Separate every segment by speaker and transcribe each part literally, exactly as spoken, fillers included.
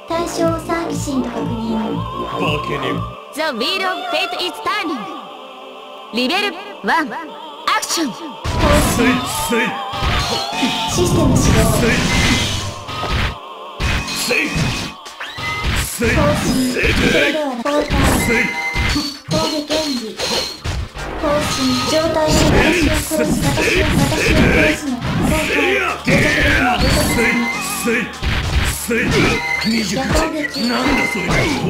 Speaker 1: 対象サーキシンと確認。
Speaker 2: バケネ。
Speaker 3: The wheel of fate is turning. リベルワンアクション。
Speaker 2: せいせい
Speaker 1: システム始動。
Speaker 2: せいせい
Speaker 1: 更新。
Speaker 2: せい
Speaker 1: それでは交代。
Speaker 2: せい
Speaker 1: 攻撃演技。更新。状態に私を殺す。私を私を殺すの。交代。予測できない。予測できない。
Speaker 2: せいせいにじゅうはち。なんだそれ。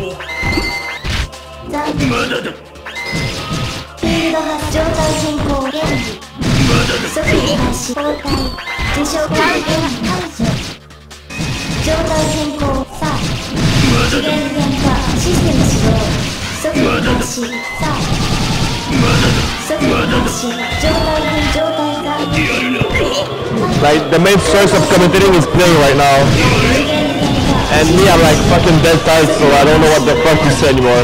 Speaker 1: 残機。
Speaker 2: まだだ。
Speaker 1: フィールド発状態変更演技。即時発止交代。受賞解除。状態変更さあ。次元変化システム始動。即時発止さあ。即時発止状態変状態が。
Speaker 4: Like, the main source of commentating is playing right now. And me, I'm like fucking dead tired, so I don't know what the fuck to say anymore.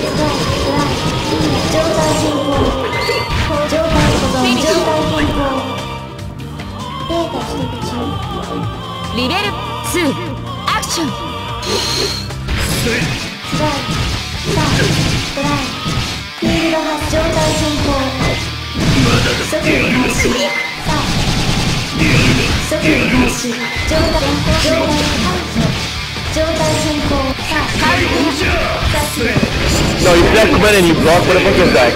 Speaker 1: 状態変更状態保存状態変更データ取得中。
Speaker 3: リベルツーアクション。
Speaker 1: つらいさあトライフィールド発状態変更即時発止さあ即時発止状態状態解除状態変更さあカウントさあ
Speaker 4: No, you can't command and you block. What the fuck is that?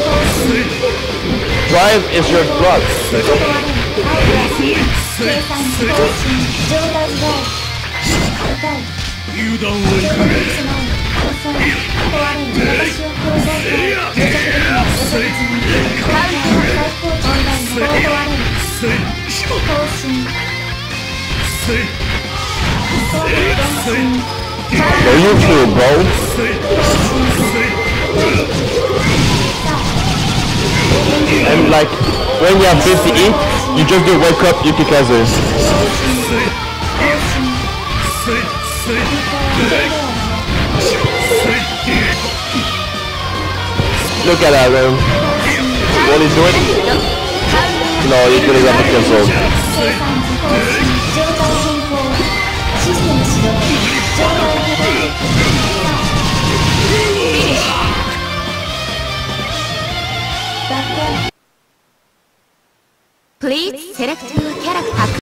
Speaker 4: Drive is your block.
Speaker 1: 計算更新状態外痛い
Speaker 2: 油断をいかねえ。
Speaker 1: 遅い壊れる私を殺そうと予測できない予測済みカウントの最高値オンラインこう壊れる更新
Speaker 2: せい
Speaker 1: 攻撃更新
Speaker 4: Are you cool, bro? And like, when you have fifty each, you just do wake up, you kick asses. Look at that, man. What he's doing? No, he's gonna get cancelled.
Speaker 1: システム始動状態変更
Speaker 3: Please select your character.